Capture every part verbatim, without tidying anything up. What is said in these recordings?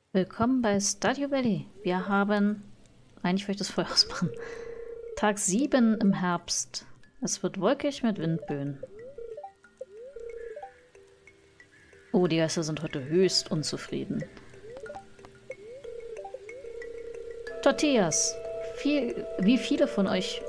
Willkommen bei Stardew Valley. Wir haben... Eigentlich wollte ich das Feuer ausmachen. Tag sieben im Herbst. Es wird wolkig mit Windböen. Oh, die Geister sind heute höchst unzufrieden. Tortillas. Viel, wie viele von euch...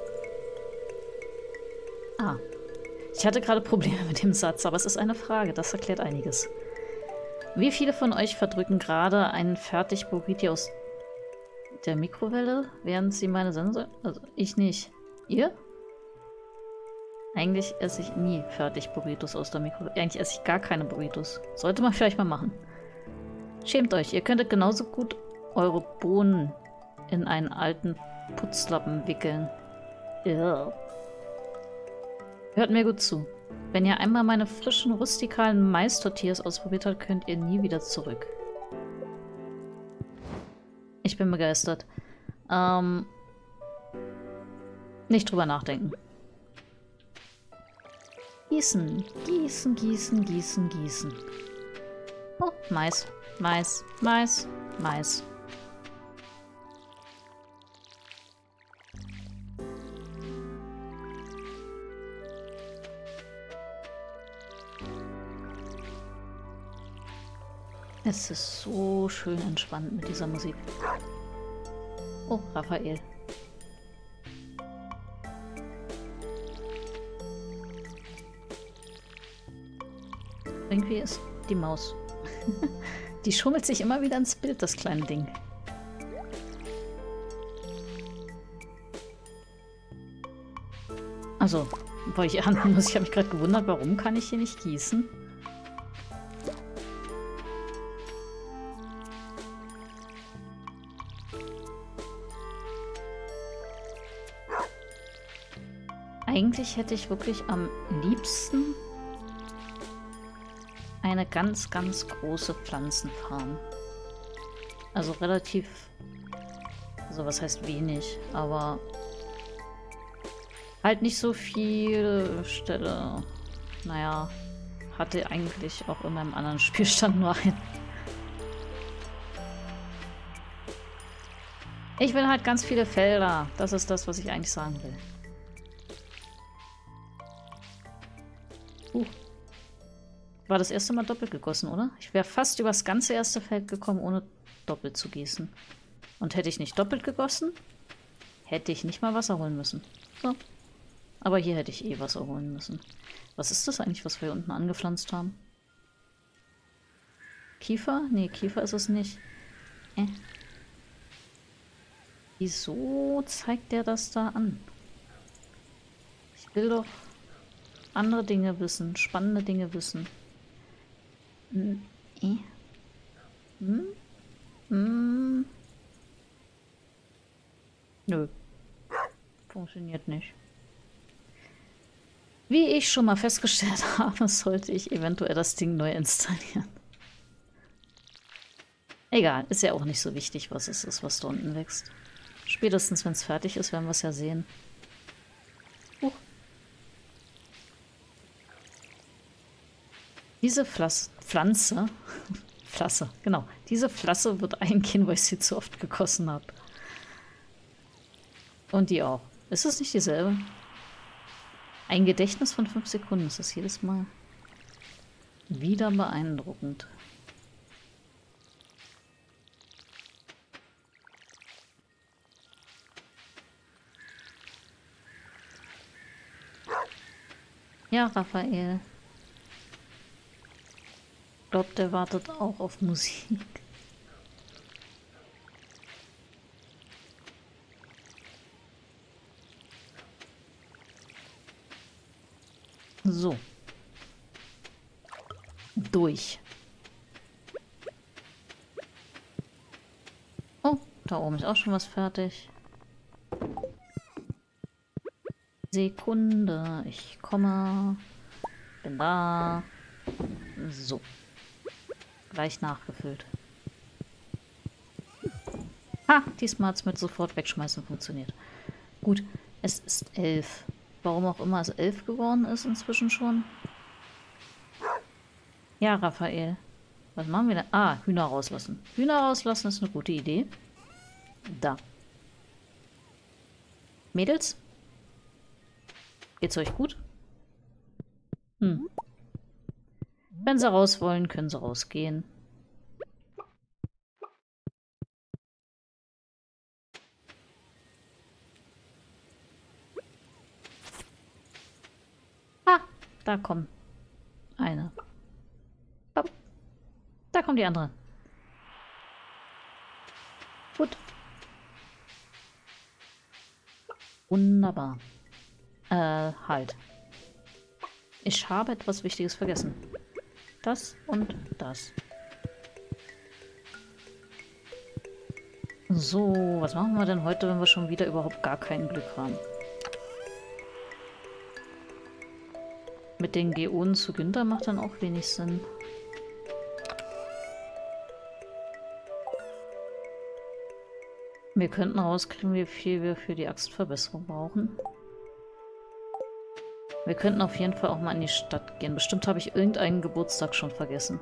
Ah. Ich hatte gerade Probleme mit dem Satz, aber es ist eine Frage. Das erklärt einiges. Wie viele von euch verdrücken gerade einen Fertig-Burrito aus der Mikrowelle, während sie meine Sensor... Also, ich nicht. Ihr? Eigentlich esse ich nie Fertig-Burritos aus der Mikrowelle. Eigentlich esse ich gar keine Burritos. Sollte man vielleicht mal machen. Schämt euch, ihr könntet genauso gut eure Bohnen in einen alten Putzlappen wickeln. Ugh. Hört mir gut zu. Wenn ihr einmal meine frischen, rustikalen Mais-Tortillas ausprobiert habt, könnt ihr nie wieder zurück. Ich bin begeistert. Ähm, nicht drüber nachdenken. Gießen, gießen, gießen, gießen, gießen. Oh, Mais, Mais, Mais, Mais. Es ist so schön entspannt mit dieser Musik. Oh, Raphael. Irgendwie ist die Maus. Die schummelt sich immer wieder ins Bild, das kleine Ding. Also, weil ich ernten muss, ich habe mich gerade gewundert, warum kann ich hier nicht gießen? Eigentlich hätte ich wirklich am liebsten eine ganz, ganz große Pflanzenfarm. Also relativ, also was heißt wenig, aber halt nicht so viel Stelle. Naja, hatte eigentlich auch in meinem anderen Spielstand nur einen. Ich will halt ganz viele Felder. Das ist das, was ich eigentlich sagen will. Uh. War das erste Mal doppelt gegossen, oder? Ich wäre fast übers ganze erste Feld gekommen, ohne doppelt zu gießen. Und hätte ich nicht doppelt gegossen, hätte ich nicht mal Wasser holen müssen. So. Aber hier hätte ich eh Wasser holen müssen. Was ist das eigentlich, was wir hier unten angepflanzt haben? Kiefer? Nee, Kiefer ist es nicht. Äh. Wieso zeigt der das da an? Ich will doch andere Dinge wissen, spannende Dinge wissen. Hm. Äh. Hm? Hm. Nö. Funktioniert nicht. Wie ich schon mal festgestellt habe, sollte ich eventuell das Ding neu installieren. Egal, ist ja auch nicht so wichtig, was es ist, was da unten wächst. Spätestens, wenn es fertig ist, werden wir es ja sehen. Huch. Diese Pflas Pflanze, Pflasse, genau, diese Pflasse wird eingehen, weil ich sie zu oft gegossen habe. Und die auch. Ist es nicht dieselbe? Ein Gedächtnis von fünf Sekunden, ist das jedes Mal wieder beeindruckend. Ja, Raphael. Ich glaube, der wartet auch auf Musik. So. Durch. Oh, da oben ist auch schon was fertig. Sekunde, ich komme. Bin da. So. Gleich nachgefüllt. Ha, diesmal hat es mit sofort wegschmeißen funktioniert. Gut, es ist elf. Warum auch immer es elf geworden ist inzwischen schon. Ja, Raphael. Was machen wir denn? Ah, Hühner rauslassen. Hühner rauslassen ist eine gute Idee. Da. Mädels? Geht's euch gut? Hm. Wenn sie raus wollen, können sie rausgehen. Ah, da kommt eine. Da kommt die andere. Gut. Wunderbar. Äh, halt. Ich habe etwas Wichtiges vergessen. Das und das. So, was machen wir denn heute, wenn wir schon wieder überhaupt gar kein Glück haben? Mit den Geonen zu Günther macht dann auch wenig Sinn. Wir könnten rauskriegen, wie viel wir für die Axtverbesserung brauchen. Wir könnten auf jeden Fall auch mal in die Stadt gehen. Bestimmt habe ich irgendeinen Geburtstag schon vergessen.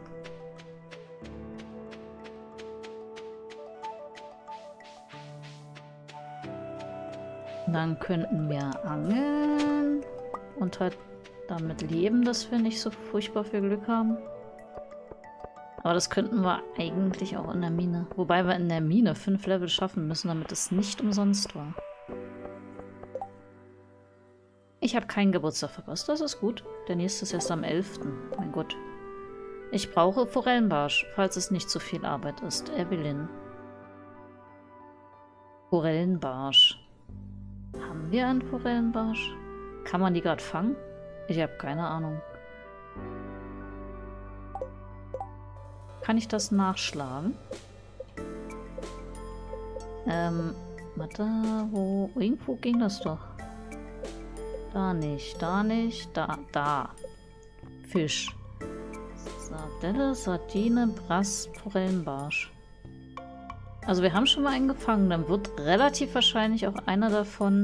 Dann könnten wir angeln und halt damit leben, dass wir nicht so furchtbar viel Glück haben. Aber das könnten wir eigentlich auch in der Mine. Wobei wir in der Mine fünf Level schaffen müssen, damit es nicht umsonst war. Ich habe keinen Geburtstag verpasst, das ist gut. Der nächste ist erst am elften Mein Gott. Ich brauche Forellenbarsch, falls es nicht zu viel Arbeit ist. Evelyn. Forellenbarsch. Haben wir einen Forellenbarsch? Kann man die gerade fangen? Ich habe keine Ahnung. Kann ich das nachschlagen? Ähm, warte, wo... Irgendwo ging das doch. Da nicht, da nicht, da, da. Fisch. Sardelle, Sardine, Brass, Forellenbarsch. Also wir haben schon mal einen gefangen. Dann wird relativ wahrscheinlich auch einer davon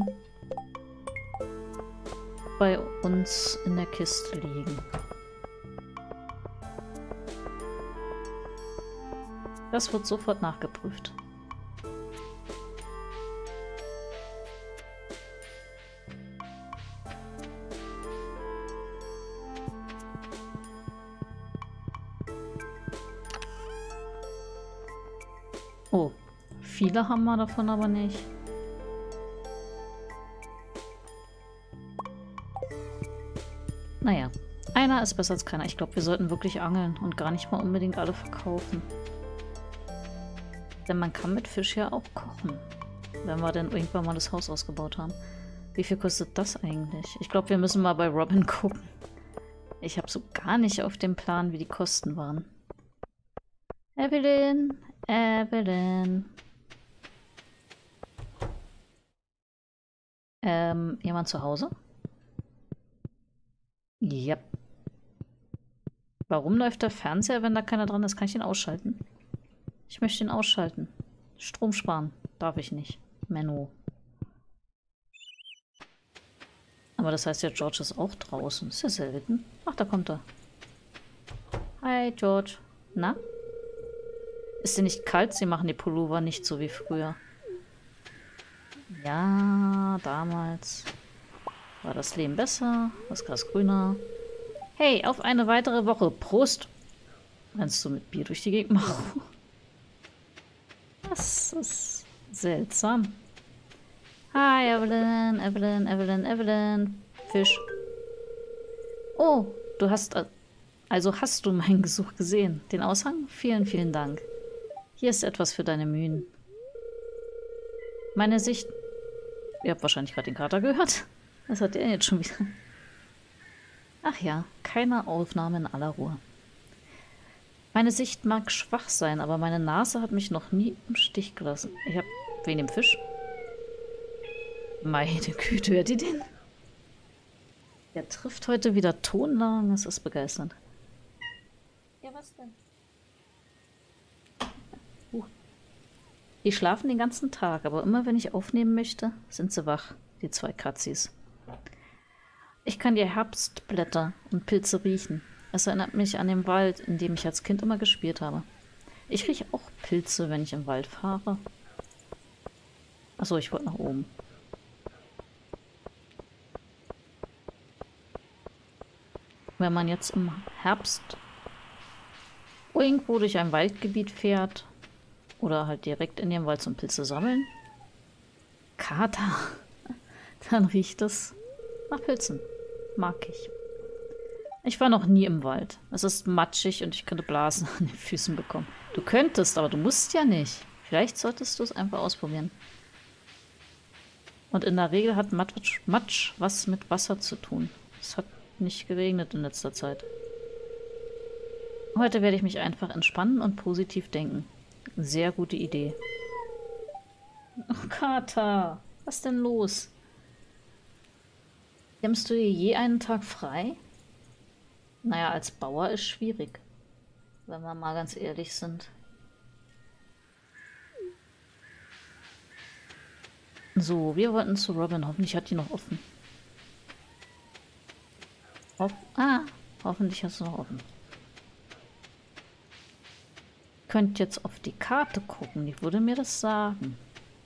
bei uns in der Kiste liegen. Das wird sofort nachgeprüft. Oh, viele haben wir davon aber nicht. Naja, einer ist besser als keiner. Ich glaube, wir sollten wirklich angeln und gar nicht mal unbedingt alle verkaufen. Denn man kann mit Fisch ja auch kochen. Wenn wir dann irgendwann mal das Haus ausgebaut haben. Wie viel kostet das eigentlich? Ich glaube, wir müssen mal bei Robin gucken. Ich habe so gar nicht auf dem Plan, wie die Kosten waren. Evelyn, Evelyn. Ähm, jemand zu Hause? Ja. Warum läuft der Fernseher, wenn da keiner dran ist? Kann ich ihn ausschalten? Ich möchte ihn ausschalten. Strom sparen. Darf ich nicht. Menno. Aber das heißt ja, George ist auch draußen. Ist ja selten. Ach, da kommt er. Hi, George. Na? Ist dir nicht kalt? Sie machen die Pullover nicht so wie früher. Ja, damals war das Leben besser, das Gras grüner. Hey, auf eine weitere Woche. Prost! Rennst du mit Bier durch die Gegend machen? Das ist seltsam. Hi, Evelyn, Evelyn, Evelyn, Evelyn. Fisch. Oh, du hast... Also hast du meinen Gesuch gesehen. Den Aushang? Vielen, vielen Dank. Hier ist etwas für deine Mühen. Meine Sicht... Ihr habt wahrscheinlich gerade den Kater gehört. Was hat der jetzt schon wieder? Ach ja, keine Aufnahme in aller Ruhe. Meine Sicht mag schwach sein, aber meine Nase hat mich noch nie im Stich gelassen. Ich hab... Wegen dem Fisch? Meine Güte, hört ihr den? Der trifft heute wieder Tonlagen, das ist begeisternd. Ja, was denn? Uh. Die schlafen den ganzen Tag, aber immer wenn ich aufnehmen möchte, sind sie wach, die zwei Katzis. Ich kann die Herbstblätter und Pilze riechen. Es erinnert mich an den Wald, in dem ich als Kind immer gespielt habe. Ich rieche auch Pilze, wenn ich im Wald fahre. Achso, ich wollte nach oben. Wenn man jetzt im Herbst irgendwo durch ein Waldgebiet fährt oder halt direkt in den Wald zum Pilze sammeln, Kater, dann riecht es nach Pilzen. Mag ich. Ich war noch nie im Wald. Es ist matschig und ich könnte Blasen an den Füßen bekommen. Du könntest, aber du musst ja nicht. Vielleicht solltest du es einfach ausprobieren. Und in der Regel hat Matsch, Matsch was mit Wasser zu tun. Es hat nicht geregnet in letzter Zeit. Heute werde ich mich einfach entspannen und positiv denken. Sehr gute Idee. Oh, Kater, was denn los? Nimmst du dir je einen Tag frei? Naja, als Bauer ist schwierig. Wenn wir mal ganz ehrlich sind. So, wir wollten zu Robin. Hoffentlich hat die noch offen. Hoff ah, hoffentlich hast du noch offen. Ihr könnt jetzt auf die Karte gucken. Die würde mir das sagen.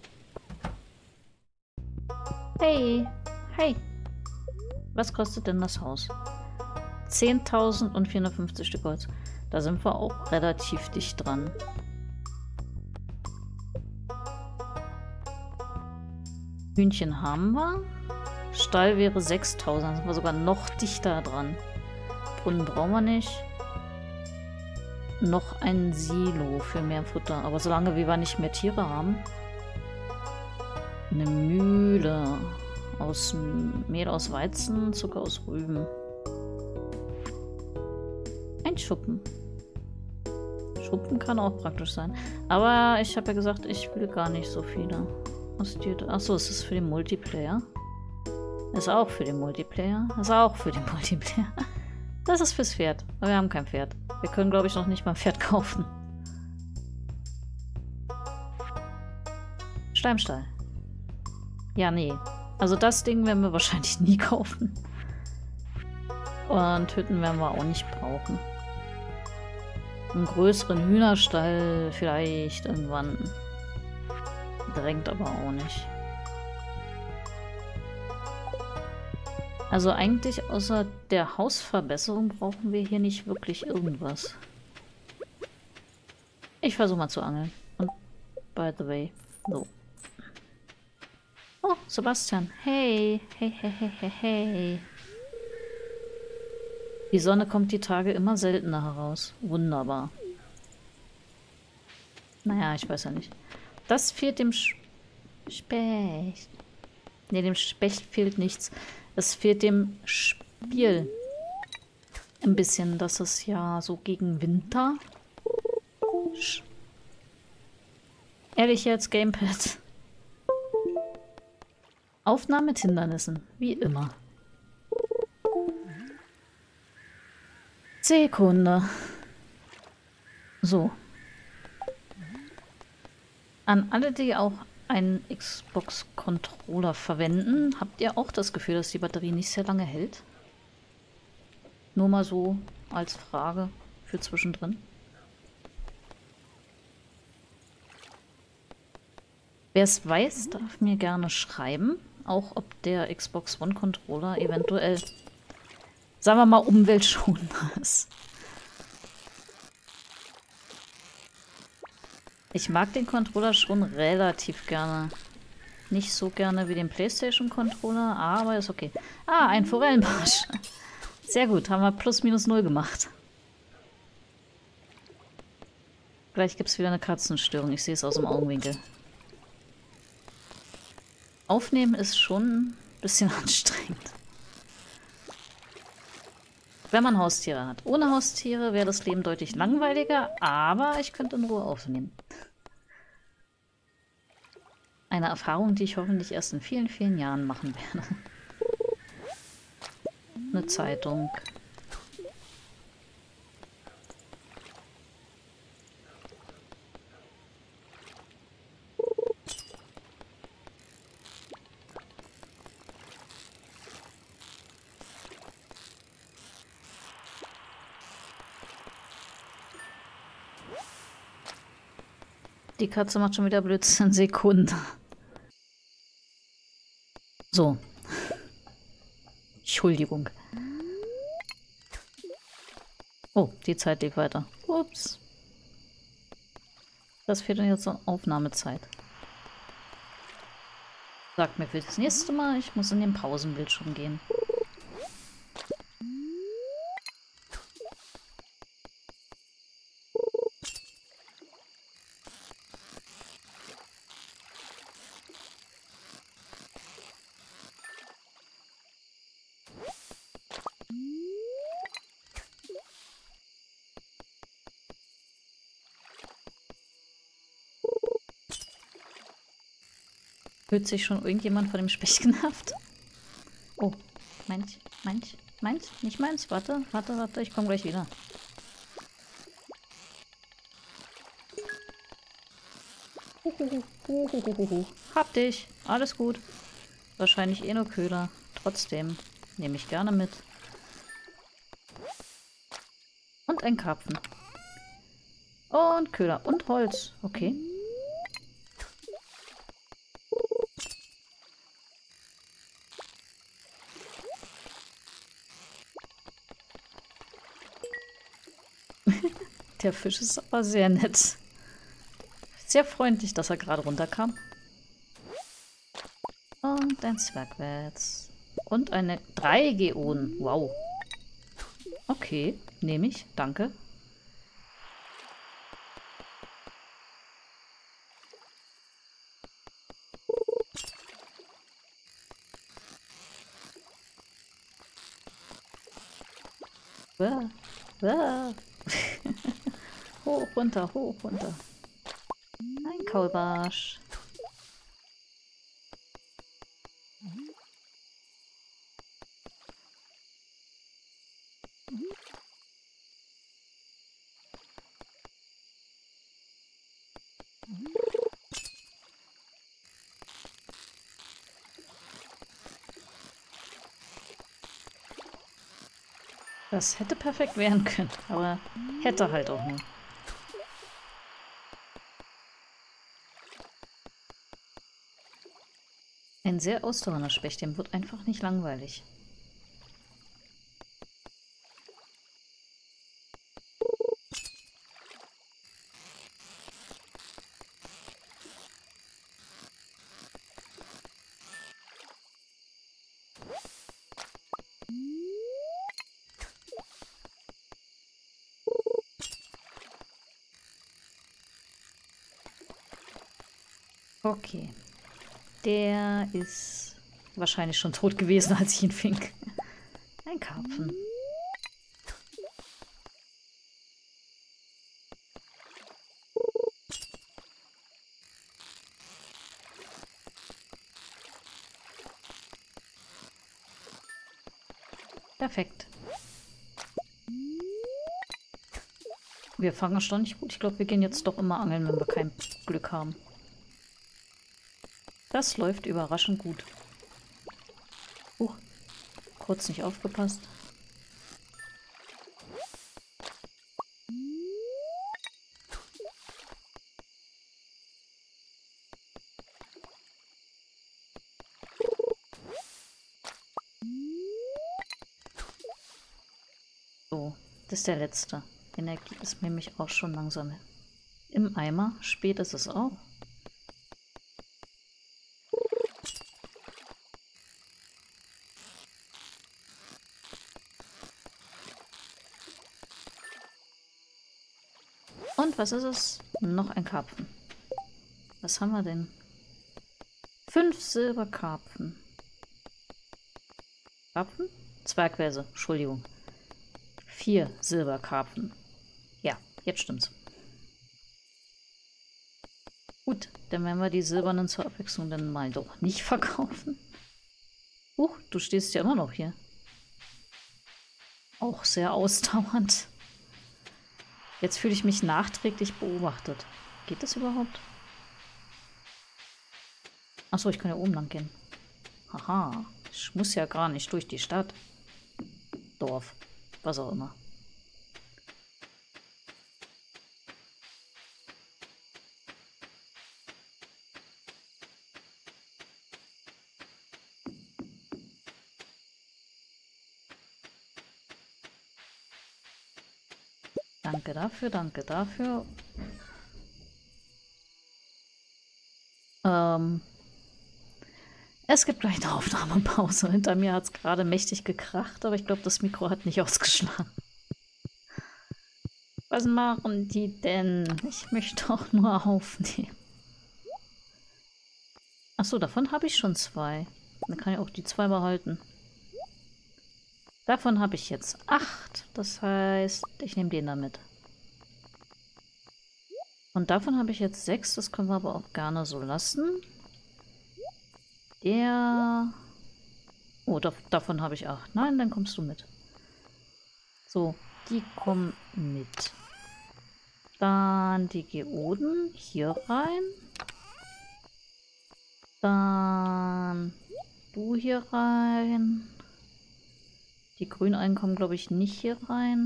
Hey, hey. Was kostet denn das Haus? zehntausend und vierhundertfünfzig Stück Holz. Da sind wir auch relativ dicht dran. Hühnchen haben wir. Stall wäre sechstausend. Da sind wir sogar noch dichter dran. Brunnen brauchen wir nicht. Noch ein Silo für mehr Futter. Aber solange wir nicht mehr Tiere haben. Eine Mühle. Aus Mehl aus Weizen, Zucker aus Rüben. Ein Schuppen. Schuppen kann auch praktisch sein. Aber ich habe ja gesagt, ich will gar nicht so viele. Achso, ist das für den Multiplayer? Ist auch für den Multiplayer. Ist auch für den Multiplayer. Das ist fürs Pferd. Aber wir haben kein Pferd. Wir können, glaube ich, noch nicht mal ein Pferd kaufen. Steinstall. Ja, nee. Also das Ding werden wir wahrscheinlich nie kaufen. Und Hütten werden wir auch nicht brauchen. Einen größeren Hühnerstall vielleicht irgendwann. Drängt aber auch nicht. Also eigentlich außer der Hausverbesserung brauchen wir hier nicht wirklich irgendwas. Ich versuche mal zu angeln. Und by the way, so. Oh, Sebastian. Hey, hey, hey, hey, hey, hey. Die Sonne kommt die Tage immer seltener heraus. Wunderbar. Naja, ich weiß ja nicht. Das fehlt dem Sch Specht. Ne, dem Specht fehlt nichts. Es fehlt dem Spiel ein bisschen. Das ist ja so gegen Winter. Sch Ehrlich jetzt, Gamepad. Aufnahme mit Hindernissen. Wie immer. Sekunde. So. An alle, die auch einen Xbox-Controller verwenden, habt ihr auch das Gefühl, dass die Batterie nicht sehr lange hält? Nur mal so als Frage für zwischendrin. Wer es weiß, darf mir gerne schreiben, auch ob der Xbox One Controller eventuell, sagen wir mal, umweltschonender ist. Ich mag den Controller schon relativ gerne. Nicht so gerne wie den PlayStation-Controller, aber ist okay. Ah, ein Forellenbarsch. Sehr gut, haben wir plus minus null gemacht. Gleich gibt es wieder eine Katzenstörung. Ich sehe es aus dem Augenwinkel. Aufnehmen ist schon ein bisschen anstrengend. Wenn man Haustiere hat. Ohne Haustiere wäre das Leben deutlich langweiliger, aber ich könnte in Ruhe aufnehmen. Eine Erfahrung, die ich hoffentlich erst in vielen, vielen Jahren machen werde. Eine Zeitung. Die Katze macht schon wieder Blödsinn. Sekunde. So. Entschuldigung. Oh, die Zeit lief weiter. Ups. Das fehlt dann jetzt so Aufnahmezeit. Sagt mir für das nächste Mal, ich muss in den Pausenbildschirm gehen. Fühlt sich schon irgendjemand von dem Specht genervt? Oh, meins, meins, meins, nicht meins. Warte, warte, warte, ich komme gleich wieder. Hab dich, alles gut. Wahrscheinlich eh nur Köder. Trotzdem nehme ich gerne mit. Und ein Karpfen. Und Köder und Holz. Okay. Der Fisch ist aber sehr nett. Sehr freundlich, dass er gerade runterkam. Und ein Zwergwärts. Und eine drei Geoden. Wow. Okay, nehme ich. Danke. Uah, uah. Hoch, runter, hoch, runter. Ein Kaulbarsch. Das hätte perfekt werden können, aber hätte halt auch nur. Ein sehr ausdauernder Specht, dem wird einfach nicht langweilig. Okay. Der ist wahrscheinlich schon tot gewesen, als ich ihn fing. Ein Karpfen. Perfekt. Wir fangen erstaunlich gut. Ich glaube, wir gehen jetzt doch immer angeln, wenn wir kein Glück haben. Das läuft überraschend gut. Huch, kurz nicht aufgepasst. So, das ist der letzte. Energie ist nämlich auch schon langsam im Eimer. Spät ist es auch. Und was ist es? Noch ein Karpfen. Was haben wir denn? Fünf Silberkarpfen. Karpfen? Zwergwärse, Entschuldigung. Vier Silberkarpfen. Ja, jetzt stimmt's. Gut, dann werden wir die silbernen zur Abwechslung dann mal doch nicht verkaufen. Huch, du stehst ja immer noch hier. Auch sehr ausdauernd. Jetzt fühle ich mich nachträglich beobachtet. Geht das überhaupt? Achso, ich kann ja oben lang gehen. Haha, ich muss ja gar nicht durch die Stadt. Dorf, was auch immer. Danke dafür, danke dafür. Ähm, es gibt gleich eine Aufnahmepause. Hinter mir hat es gerade mächtig gekracht, aber ich glaube, das Mikro hat nicht ausgeschlagen. Was machen die denn? Ich möchte auch nur aufnehmen. Achso, davon habe ich schon zwei. Dann kann ich auch die zwei behalten. Davon habe ich jetzt acht. Das heißt, ich nehme den damit. Und davon habe ich jetzt sechs. Das können wir aber auch gerne so lassen. Der... Oh, da, davon habe ich acht. Nein, dann kommst du mit. So, die kommen mit. Dann die Geoden hier rein. Dann du hier rein. Die Grünen kommen, glaube ich, nicht hier rein.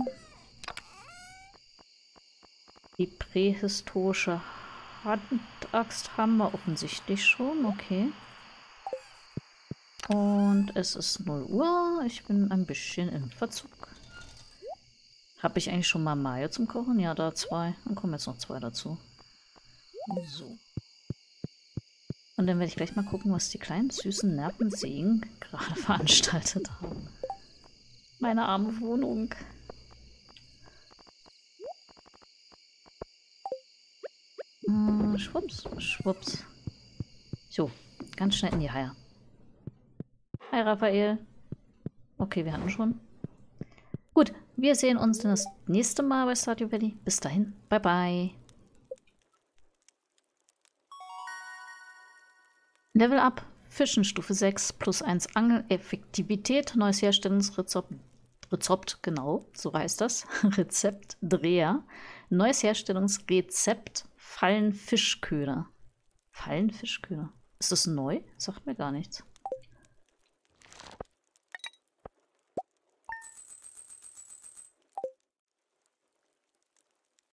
Die prähistorische Handaxt haben wir offensichtlich schon. Okay. Und es ist null Uhr. Ich bin ein bisschen im Verzug. Habe ich eigentlich schon mal Mayo zum Kochen? Ja, da zwei. Dann kommen jetzt noch zwei dazu. So. Und dann werde ich gleich mal gucken, was die kleinen süßen Nervensägen gerade veranstaltet haben. Meine arme Wohnung. Hm, schwupps, schwupps. So, ganz schnell in die Haie. Hi, Raphael. Okay, wir hatten schon. Gut, wir sehen uns dann das nächste Mal bei Stardew Valley. Bis dahin, bye bye. Level Up, Fischen Stufe sechs, plus eins Angeleffektivität, neues Herstellungsrezept, Rezept, genau, so heißt das, Rezept Dreher, neues Herstellungsrezept Fallenfischköder. Fallenfischköder. Ist das neu? Sagt mir gar nichts.